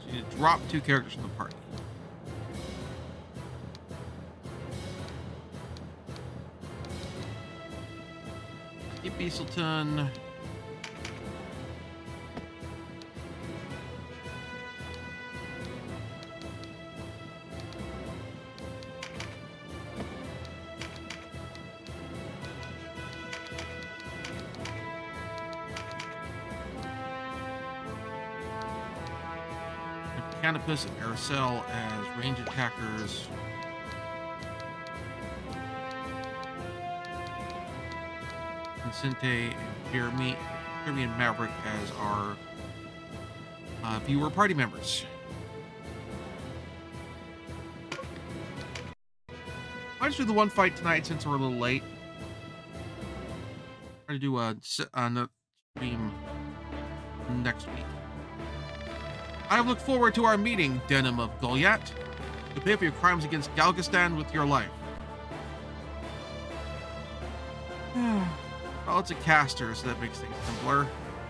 You need to drop 2 characters from the party. Keep Beastleton. Canopus and Aracel as range attackers. Vincente and Jeremy and Maverick as our viewer party members. Might just do the one fight tonight since we're a little late. Try to do a stream next week. I look forward to our meeting, Denim of Goliath. You pay for your crimes against Galgastan with your life. Well, it's a caster, so that makes things simpler.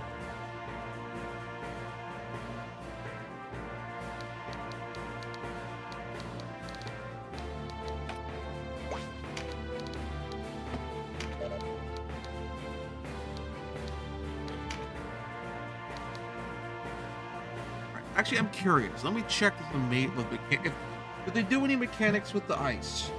Actually, I'm curious. Let me check if the mechanic. Did they do any mechanics with the ice?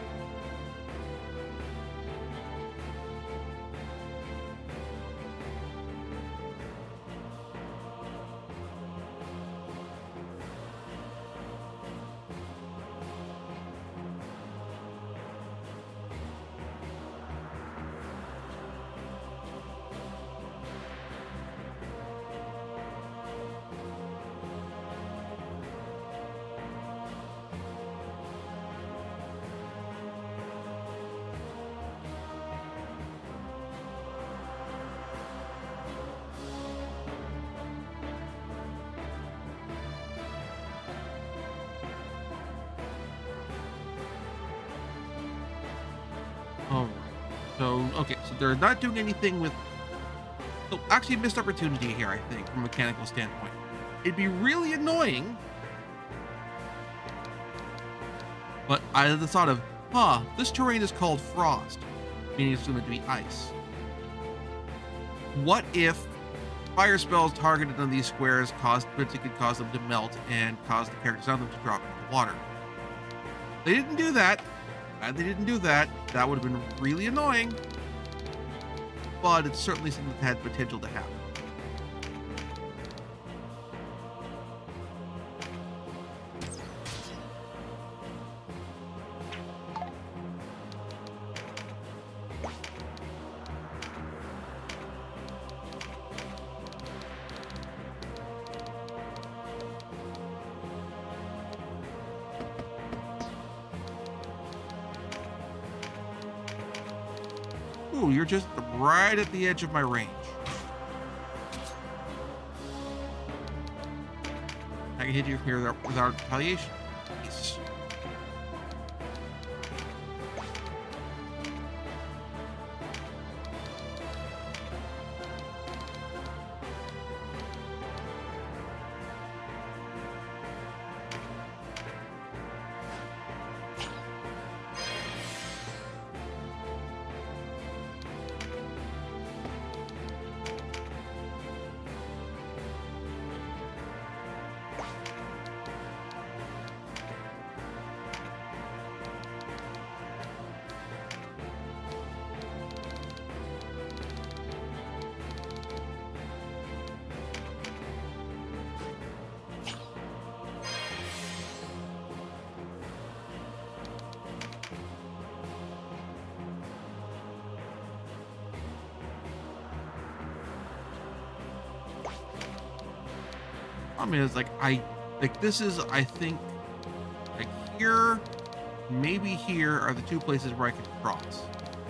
Okay, so they're not doing anything with... So actually, missed opportunity here, I think, from a mechanical standpoint. It'd be really annoying, but I had the thought of, this terrain is called Frost, meaning it's going to be ice. What if fire spells targeted on these squares could cause them to melt and cause the characters on them to drop into the water? They didn't do that. Glad they didn't do that. That would have been really annoying. But it's certainly something that had potential to happen. Ooh, you're just right at the edge of my range. I can hit you here without retaliation. Nice. I mean, it's like this is, I think, like here, maybe here are the 2 places where I could cross.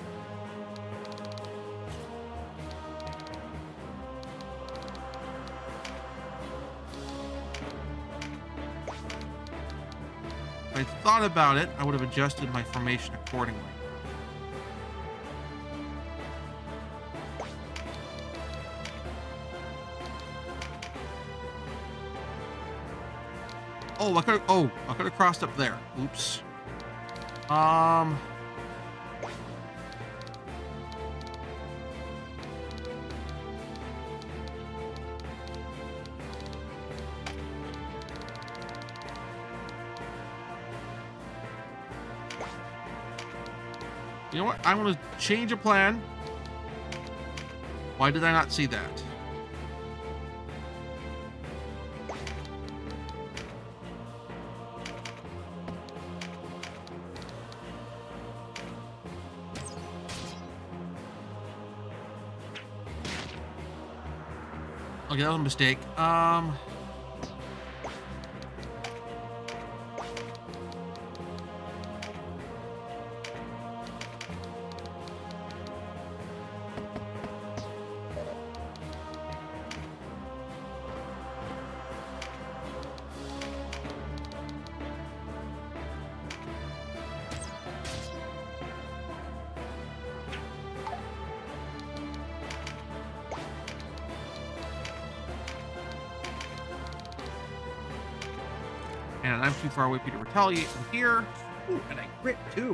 If I thought about it, I would have adjusted my formation accordingly. Oh, I could have crossed up there. Oops. You know what? I'm going to change a plan. Why did I not see that? Okay, that was a mistake. And I'm too far away for you to retaliate from here. Ooh, and I crit too.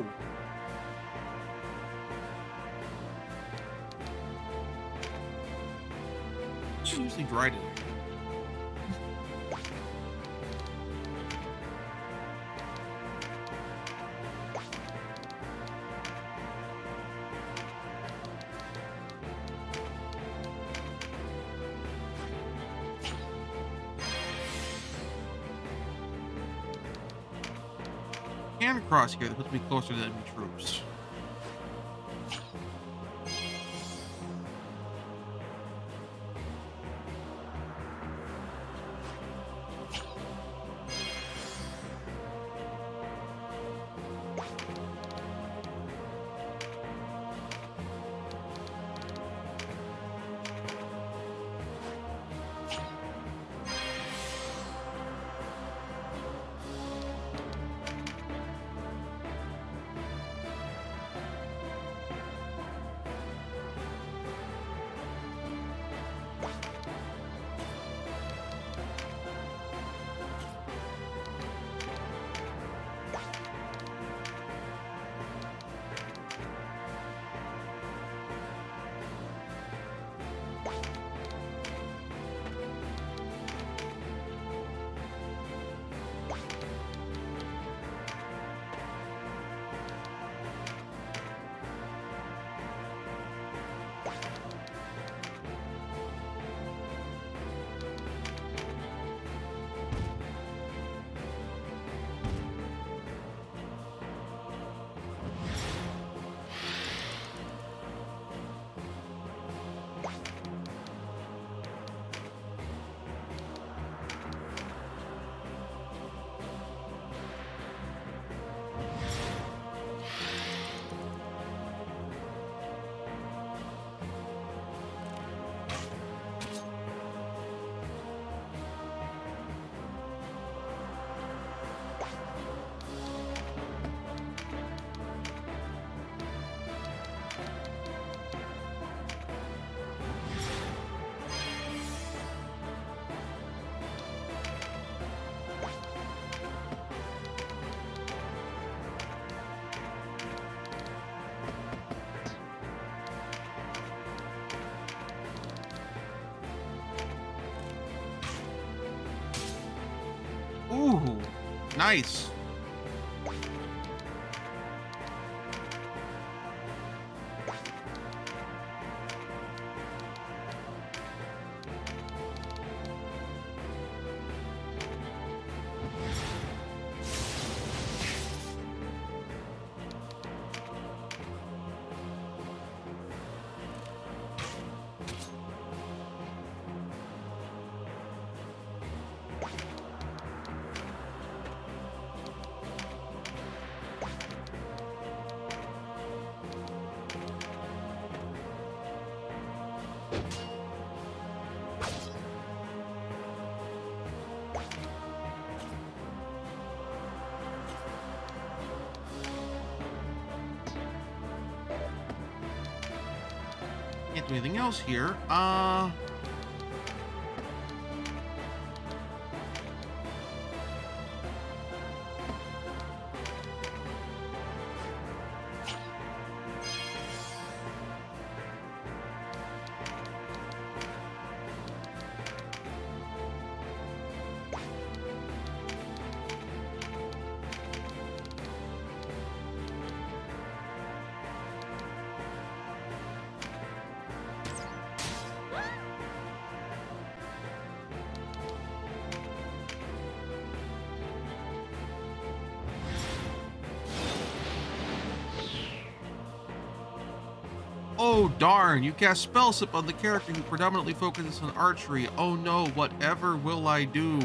It's usually dry today. Can cross here, that puts me closer to enemy troops. Ooh, nice. Can't do anything else here. Oh darn, you cast spell slip on the character who predominantly focuses on archery. Oh no, whatever will I do?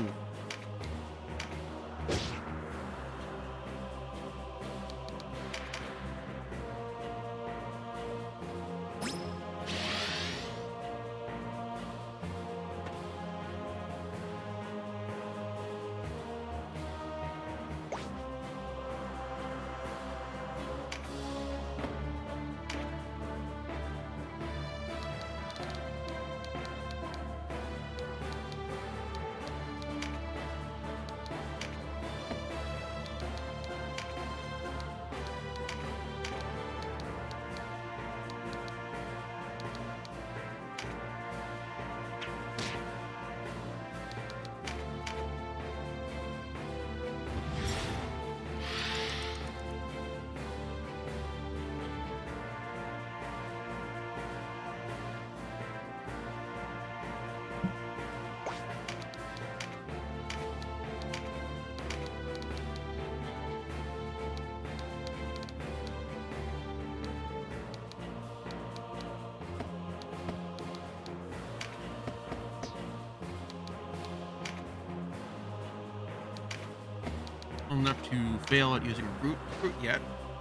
Enough to fail at using fruit yet.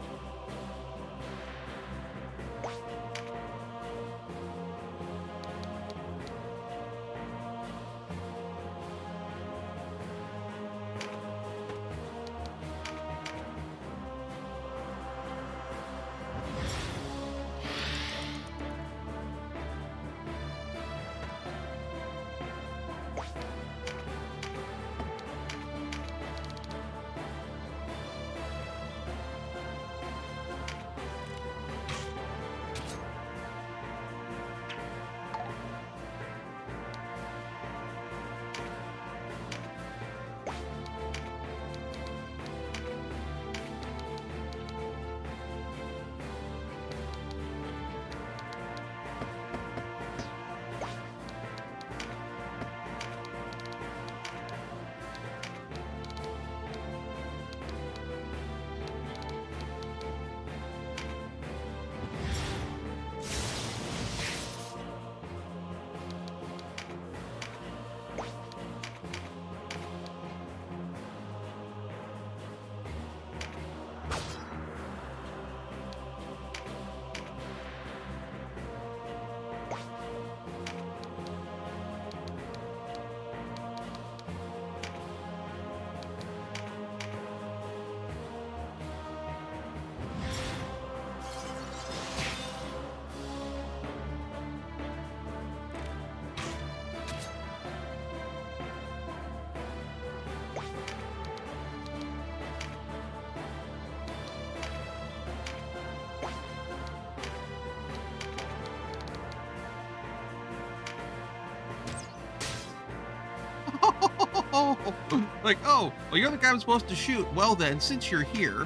Like, oh, well, you're the guy I'm supposed to shoot. Well then, since you're here.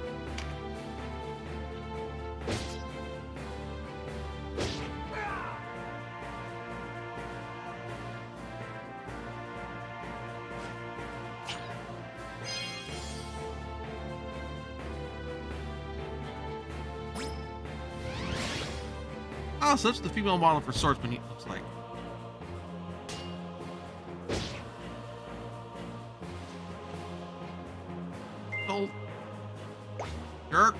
Oh, so that's the female model for swordsman, it looks like. Oh. Jerk.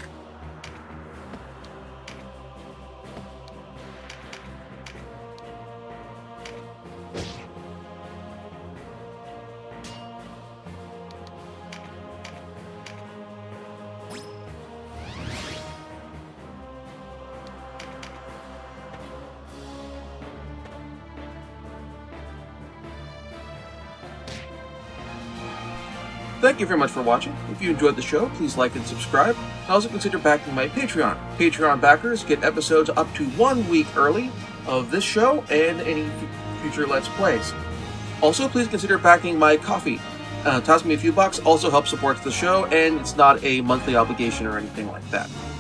Thank you very much for watching. If you enjoyed the show, please like and subscribe. Also consider backing my Patreon. Patreon backers get episodes up to 1 week early of this show and any future Let's Plays. Also, please consider backing my Ko-fi. Toss me a few bucks, also helps support the show, and it's not a monthly obligation or anything like that.